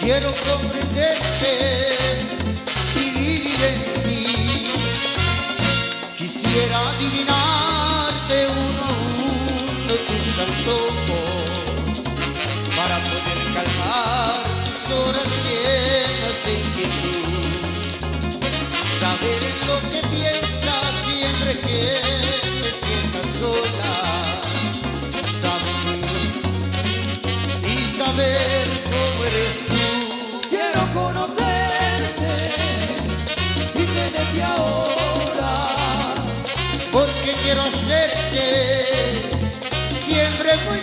Quiero comprenderte y vivir en ti. Quisiera adivinarte uno a uno tus antojos para poder calmar tus horas llenas de inquietud. Saber en lo que piensas siempre que te sientas sola. Saber cómo eres tú. Quiero conocerte y tenerte ahora, porque quiero hacerte siempre muy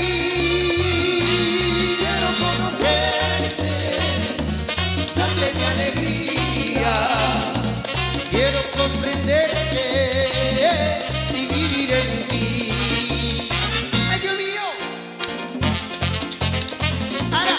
feliz. quiero conocerte, darte mi alegría, Quiero comprenderte y vivir en ti. ¡Ay, Dios mío! ¡Ahora!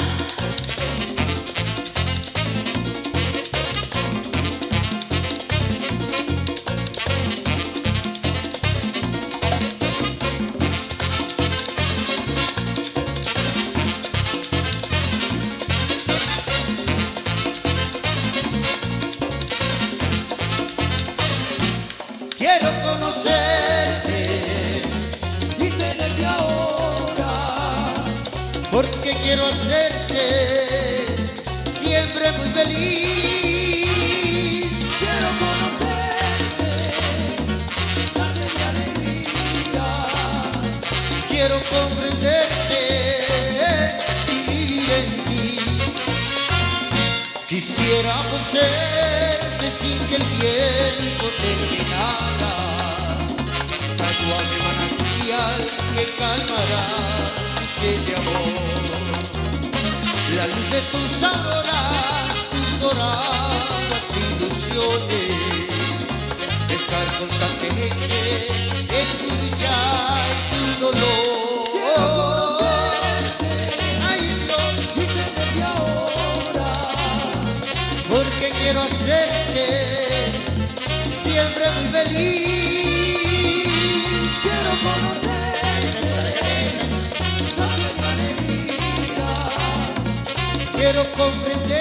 Quiero conocerte y tenerte ahora, porque quiero hacerte siempre muy feliz. quiero conocerte, darte mi alegría, Quiero comprenderte y vivir en ti. Quisiera poseerte sin que el tiempo terminara, agua de manantial que calmará mi sed de amor. La luz de tus auroras, tus doradas ilusiones, estar constantemente en tu dicha y tu dolor. Ay, Dios, y tenerte ahora, porque quiero hacerte siempre muy feliz. quiero conocerte, darte mi alegría, Quiero comprender